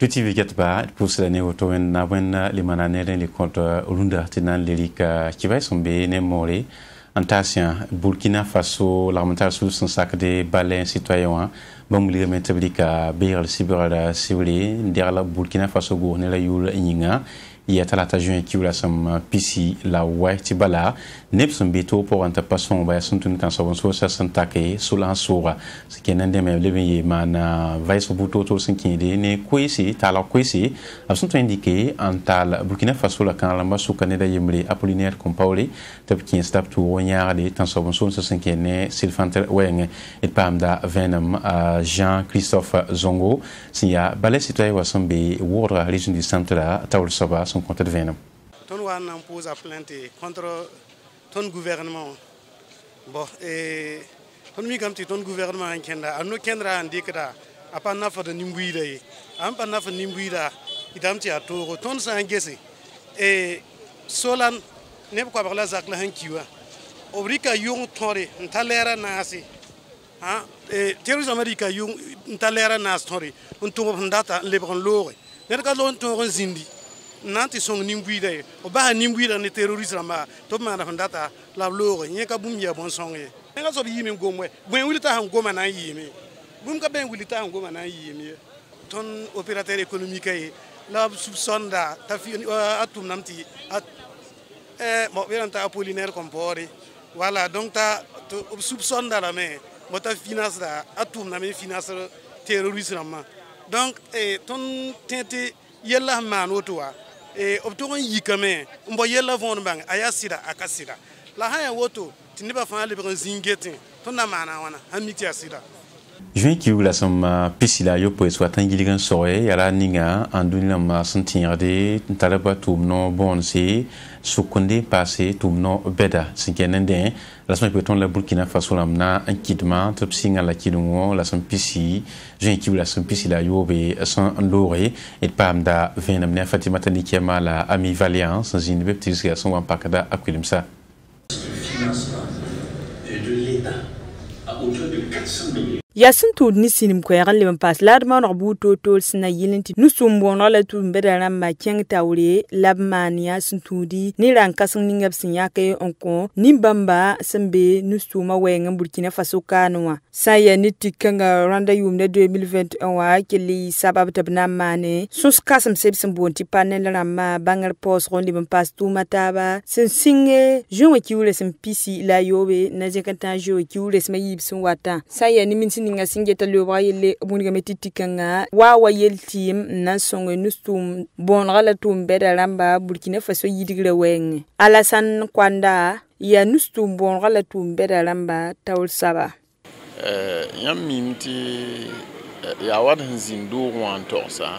petit vigat ba pour cela ne auto na wen les mananere les compte runda tinan lirika qui va somber ne more antasia Burkina Faso l'armental sous son sac de balais citoyen bam li metabika bir sibira sibri ndiala Burkina Faso go ne la yul nyinga ya talata juin qui la sam pisi la white bala nepson beto pour anta passon ba suntun kan so so sa santake sulan sura ce qui nende me lebe mana vice buto to sinkinde ne kwesi tala kwesi absunto indiqué antal Burkina Faso la kan la masu kaneda yemri Apollinaire Compaoré tabkin stap to wonyarde tan so so sinkene silfanter weng et pamda venam Jean-Christophe Zongo sia balai citoyen wasambe wora région du centre tawul soba son compte de venam. Ton wan pose plainte contre ton gouvernement. Bon et ton mi kamti ton gouvernement en kenda anu kendra andikra apa nafa de nimbuida am pa nafa nimbuida idamti atoro ton sangese et solan ne ko barla zakla hankiwa obrika yung tore ntalera nasi ha terrorisme america yung ntalera nas tore on to ndata lebron lore ne ka lon to zindi nanti song nimbuida o ba nimbuida ne terrorisme ma to ma na ndata la lore nye ka bum ya bon song e nga so bi yimi gomwe bwen wulita han goma na yimi bum ka ben wulita han goma na yimi ton opérateur économique e la soupçonda ta fi atum namti mo veranta Apollinaire Compaoré voilà donc ta soupçonda la mais mota finance da atum na me finance terrorisme donc ton tente yella man wotoa obtogon yikame mbo yella von bang aya sida akasida la haya woto tiniba fa le zingete ton na mana wana amiti asida Juin qui la som pisila yo po soit tangiligan soe yala ninga andunila ma sentir de talaba tum no bonsi sukunde passé tum no beda sinkenende la som peton la Burkina Faso lamna enkidma top singa la kidungo la som pisi juin qui la som pisila yo be son loré et pamda venam ne Fatima Tanikema la ami Valiance zine beptis son pakada akulimsa de l'État à hauteur de 400 millions. Yasin to ni sinim ko yagan le pas lad ma no buto to sina yilinti nu sumbo no la tu mbeda ram ma kyang tawre lab mania suntudi ni ran kasan ni ngab sin yake onko ni bamba sembe nu suma wenga Burkina Faso kanwa saya ni tikanga randa yumne 2021 wa kili sabab tabna mane sus kasam sebsim bonti panel ram bangal pos ron le pas tu mataba sin singe jonwe kiwle sim pisi la yobe na jekanta jo kiwle sim yibsun wata saya ni min ninga singeta loba yele bunga metitikanga wa yel team na songo nustum bon gala tum beda ramba Burkina Faso yidigre weng Alassane Kwanda ya nustum bon gala tum beda ramba tawul saba yam mimti ya wad zindu wan torsa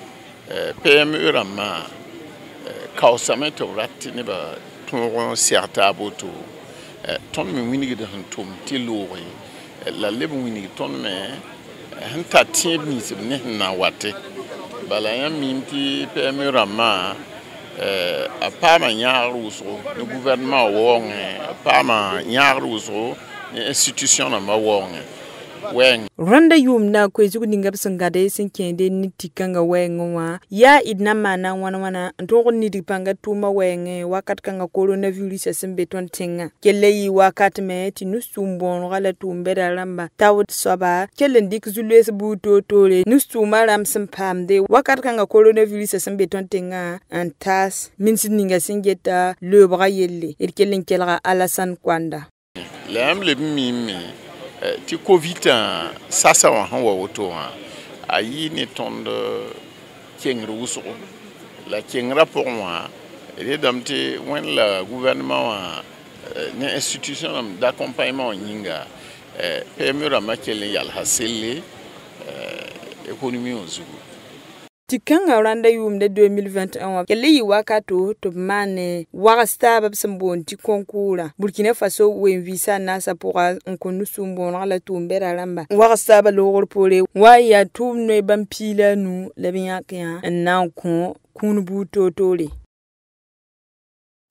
PME rama kausame to ratti ne ba ton certa boto ton mi winigi de tum tilori la lebu wini ton me hanta tibi sibne na wate bala ya minti PME rama a pama nyaru so le gouvernement wong pama nyaru so institution na ma wong wen randa yum na ko zugu ningab sangade sin kende ni tikanga wenwa ya idna mana wana ntogo ni dipanga tuma wenge wakat kanga coronavirus sembe ton tenga keleyi wakat me tinu sumbon gala tumbera ramba tawd soba kelen dik zulles buto tore nustuma ram sampamde wakat kanga coronavirus sembe ton tenga antas min sininga singeta le bra yelle kelen kelra Alassane Kwanda lam le mimi ti covid sasa wa han wa woto ayi ne tonde kengru uso la kengra pour moi et damte when la gouvernement ne institution d'accompagnement nyinga PME ramakele yal hasele économie ozugu tikanga randa yumde 2021 kele wakato to mane wasta babsambon ti konkura Burkina Faso wen visa nasa pour nkonu sumbon la tumbera ramba wasta ba logor pole wa ya tumne bampila nu lebiya kya nan ko kunu buto tole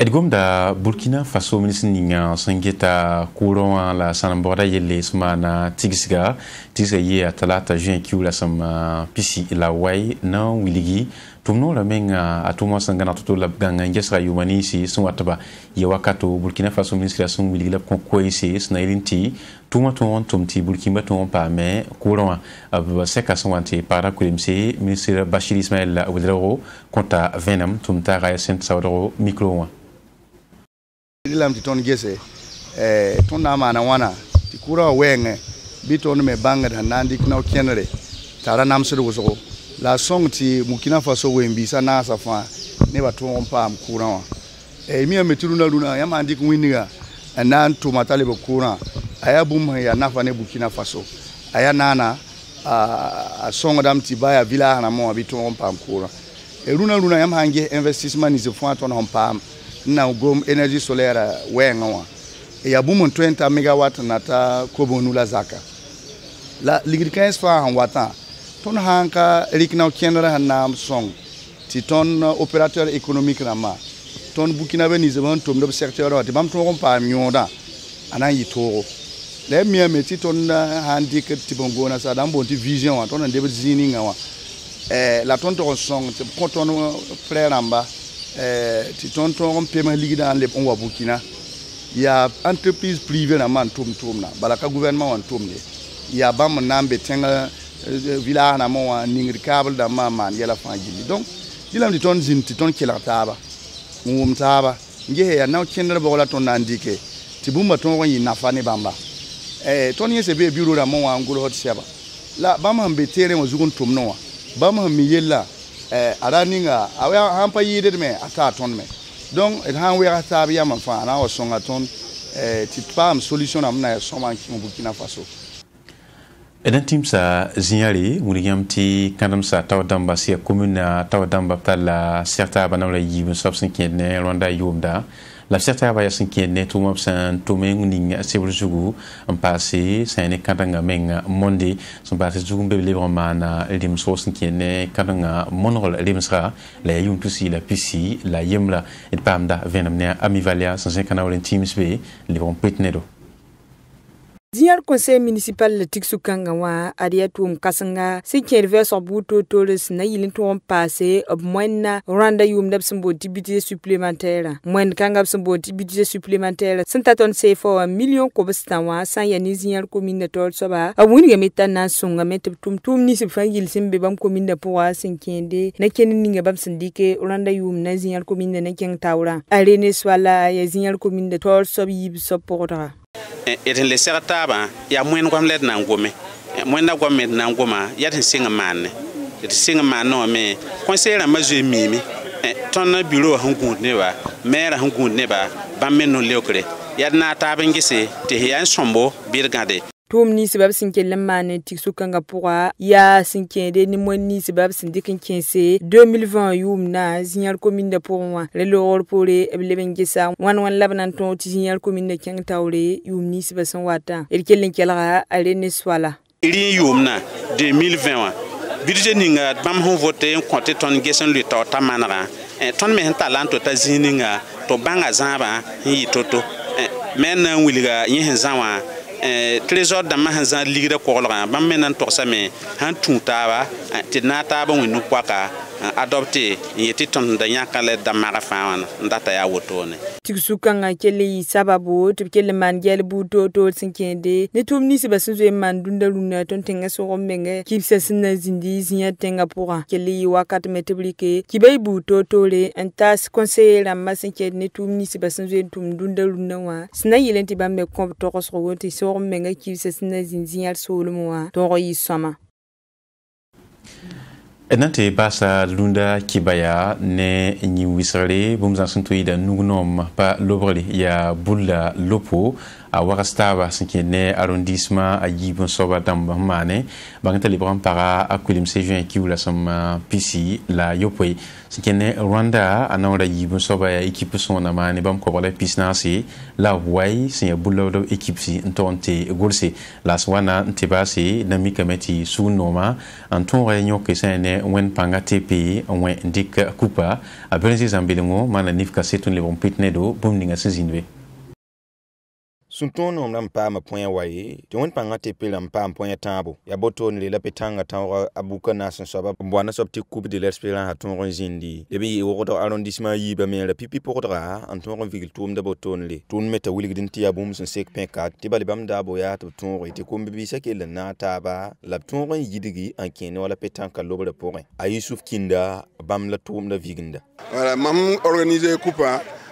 Edgomda Burkina Faso ministninga sangeta kuron la sanambora yele smana tigisga ye talata juin kiula sama pisi la wai na wiligi tumno la menga atuma sangana toto la ganga ngesra yumani si sunwataba ye wakato Burkina Faso ministre sun wiligi la konkoisi snailinti tuma tumti Burkina ton pa me kuron ab seka sunwante para kulimsi ministre Bachir Ismaël Ouedraogo konta venam tumta ga sent sawdoro micro Dilam ti ton gese ton na mana wana ti kura wenge biton me banga da nandi kna kenere tara nam se do la song ti Burkina Faso wembi sana safa ne ba ton pam kura wa mi ameturu na luna ya mandi kwiniga anan to matale be kura aya bum ya nafa ne Burkina Faso aya nana a song dam ti baya villa na mo biton pam kura luna ya mangi investissement ni se fo ton pam na gom energy solaire wenga wa ya bumun 20 megawatt nata kobonu la zaka la ligricains fa han wata ton hanka rikna kenra hanam song ti ton opérateur économique rama ton Burkina be ni zaman tom do secteur wa ti bam ton pa myoda anan yitoro le mi ameti ton handi ke ti bongona sa dan bon ti vision wa ton de zini ngawa la ton to song ti konton frère ramba ti tonton paiement ligue dans les on wa Burkina il y a entreprise privée na man tum na balaka gouvernement wan tum il y a bam nambe tenga villa na mo ningri câble da man yala fanjili donc dilam di ton zin ti ton kila taba mum taba nge ya na kenra bola ton andike ti bumba ton woni na fane bamba ton yese be bureau da mo wa ngulo hot seba la bam hambe tere mo zugun tum no bam mi yella araninga awa hampa yide me ata ton me donc et han we ata biya man fa na o songa ton ti pam solution amna soma ki Burkina Faso Eden tim sa zinyari muriyam ti kanam sa tawadamba si commune tawadamba tala certa banawla yibun sobsin kene Rwanda yumda la certa ba yasin kene to mopsan to menguning sebrujugu en passé sane kadanga menga monde son passé zugumbe libre mana edim sosin kene kadanga monrol elimsra la yum tusi la pisi la yemla et pamda venamne amivalia sans kanawlen teams be livron petnedo Diar conseil municipal le Tiksukanga wa adiatu mkasanga si kerve so buto toles na yilin to passé ob moyenna Rwanda yum dab sembo budget supplémentaire moyen kanga sembo budget supplémentaire sentaton se fo 1 million ko bastanwa san ya ni ziar commune tol soba awuni ga metana sunga met tum ni se fangil simbe bam commune pour sinkende na kenin ninga bam sindike Rwanda yum na ziar commune na ken tawra arene swala ya ziar commune tol sobi yib sopora eten le sertaba ya mwen kwam let na ngome mwen na kwam na ngoma ya tin singa manne it singa manno me conseiller mazu mimi ton bureau hangun ne ba maire hangun ne ba bamme no lekre ya na taba ngise te ya sombo birgade tum ni sebab sinkelle mane Tiksukanga pourra ya sinkende ni mon ni sebab sindikin kense 2020 yum na zinyar commune de pourwa le lor pore eblebengesa wan labnan ton ti zinyar commune de keng tawre yum ni sebab son wata erkelen kelaga arene swala iri yum na 2020 wa budget ninga bam hon voter compte ton gesen le ta manara ton me talent ta zininga to banga zaba yi toto men wiliga yin zanwa trésor da mahanza ligra kolga bam menan toksame han tuntaba ti nataba wonu kwaka adopter yeti ton da yakale da marafawana ndata ya wotone Tiksukanga kele sababu tibkele mangel buto to sinkende ne tumni se basunzo man dunda luna ton tenga so romenge kipsa sinna zindi zinya tenga pora kele wakat meteblike kibay buto tole entas conseiller la masinke ne tumni se basunzo tum dunda luna wa sina yelenti bambe ko to ko so wonti so romenge kipsa sinna zinzinya solumwa to yi sama Enante basa lunda kibaya ne nyi wisare bumza suntuida nugunom pa lobrali ya bulla lopo a warastaba sinkene arrondissement a yibon soba damba mane bangata libran para akulim sejuin kiula sama pc la yopwe sinkene Rwanda anawra yibon soba ya équipe sona mane bam ko wala pisnasi la way sin bulodo équipe si ntonte golse la swana ntebasi na mikameti sunoma anton réunion que sene wen panga tp wen dik kupa a benzi zambilingo mana nifka setun le bon pitnedo bomninga sezinwe Sunton on pa ma point waye to won panga te pelam pa point tabo ya boto ni la petanga tan abuka na san soba bwana sobti coupe de l'espérance à ton zindi de bi wo to arrondissement yi ba me la pipi portra en ton vigil toum de boto ni toun meta wili din ti abum sun sek penka ti bali bam dabo ya to ton ite ko bi sake la na taba la ton yidigi en ken wala petanka lobre point a Yusuf Kinda bam la toum de viginda voilà mam organiser coupe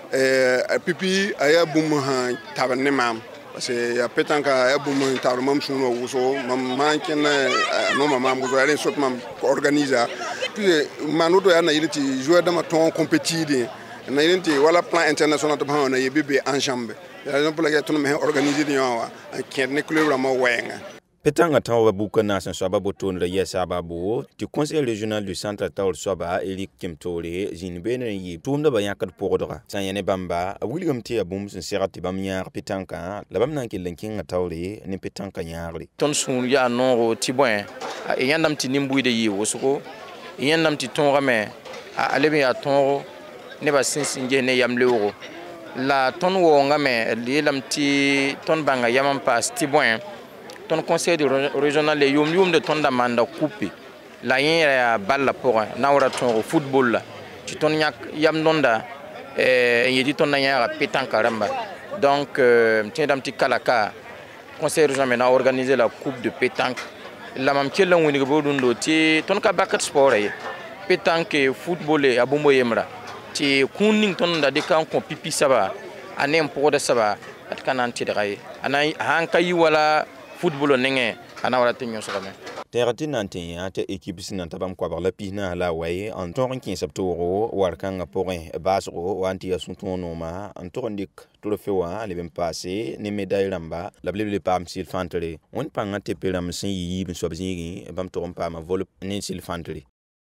pipi aya bum ha tabanne mam parce que ya petanka aya bum tar mam suno wuso mam manken no mam go yare sot mam organiser puis manodo ya na yiti joueur de maton compétitive na yiti wala plan international to ba na yebe en jambe ya exemple la to me organiser ni wa ken ne club ma wenga Petanga tawa buka na san soba boton ya sababu ti conseil régional du centre taw soba Elik Kimtole jinbene yi tumda ba yakat podora san yene bamba William T abum sin serati bam yar petanka la bam nan ki lenkin tawle ni petanka yarli ton sun ya no ti bon e yandam ti nimbu de yi wosuko yandam ti ton rame alebe ya ton ne ba sinsinge ne yamlewo la ton wo ngame lilam ti ton banga yamam pas ti bon ton conseil régional les yom de ton demande coupe la yen balle pour nawra ton football la tu ton yak yam nonda yedi ton na pétanque ramba donc tiendam ti kalaka conseil régional a organisé la coupe de pétanque la mam kella woni go dundo ti ton ka bakat sport pétanque football e abumbo yemra ti kunning ton da de kan ko pipi saba anem pour de saba at kananti de ray anay hankayi wala football nenge ana wala tinyo sokame terati nanti ate équipe sinan tabam ko bar la pina la waye en ton 15 septembre warkanga porin basro wanti asuntono ma en torondik to le fewa le bem passé ni médaille ramba la blé pam sil fantere on panga te pelam sin yi bin sobzingi bam torom pa ma vol ni sil fantere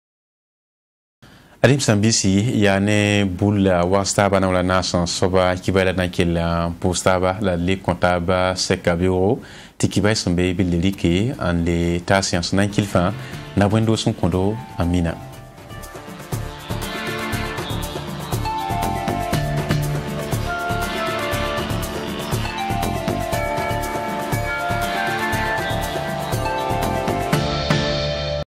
Adim Sambisi yane bula wastaba na wala nasan soba kibala na kila postaba la le comptable sekabiro tikibai sombe bililike an le ta science na kilfa na wendo son kondo amina